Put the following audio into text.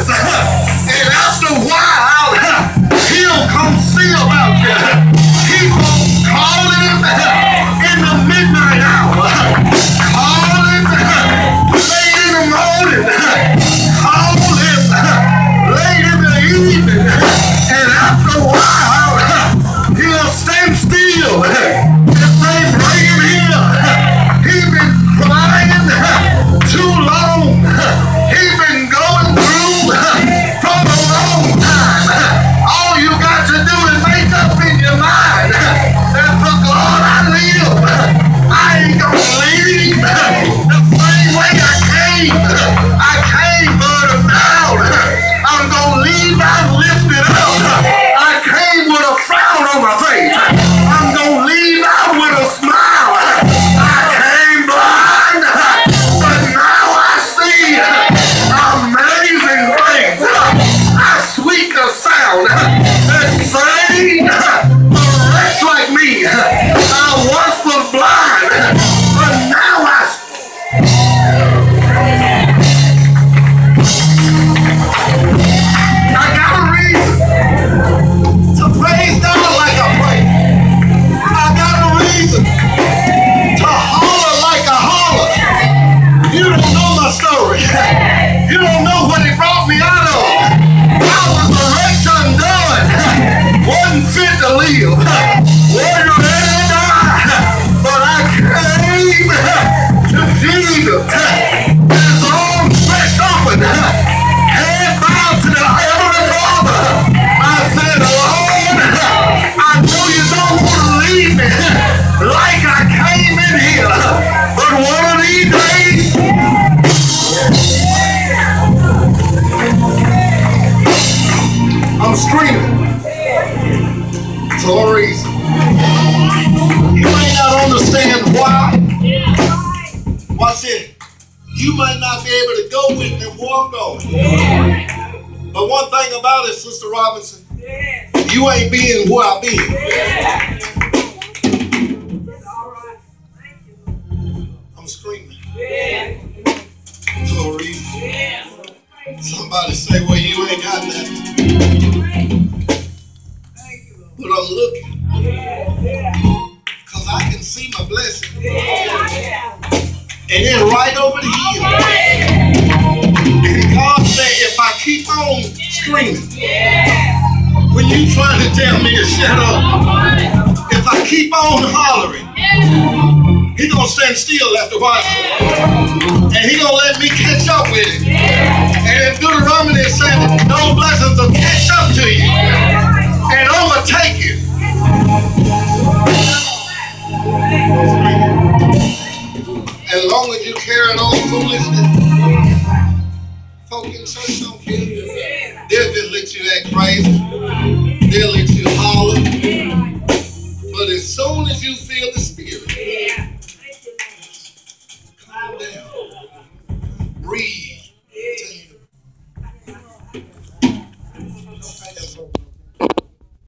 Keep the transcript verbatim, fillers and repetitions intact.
promise. And after a while, he'll come see about you. Keep on calling him in the midnight hour. Call him late in the morning. Call him late in the evening. And after a while, he'll stand still. If they bring him here, he's been crying too long. He's been going through for a long time. All you got to do is make up in your mind that for God I live. I ain't gonna leave the same way I came. I came burdened down. I'm gonna leave out lifted up. I came with a frown on my face. I'm gonna leave out with a smile. I came blind, but now I see amazing things. How sweet the sound that saved a wretch like me. I once was blind, but now I I got a reason to praise God like I pray. I got a reason to holler like I holler. You don't know my story. You don't know what He brought me out of. I was a wretch undone. Wasn't fit to live. Wasn't ready to die. But I came to Jesus. His arms stretched open. Head bowed to the Heavenly Father. I said, Lord, I know you don't want to leave me like I came in here. But one of these days, I'm screaming for a reason. You may not understand why. Watch it. You might not be able to go with me where I'm going. But one thing about it, Sister Robinson, you ain't being where I've been. I'm screaming for a reason. Somebody say, well, you ain't got nothing. But I'm looking. Because I can see my blessing. And then right over the hill. And God said, if I keep on screaming, when you trying to tell me to shut up, if I keep on hollering, He gonna stand still after a while. And He gonna let me catch up with it. And in Deuteronomy it said, those blessings will catch up to you and overtake you. As long as you carrying on foolishness, folk in church don't care. They'll just let you act crazy.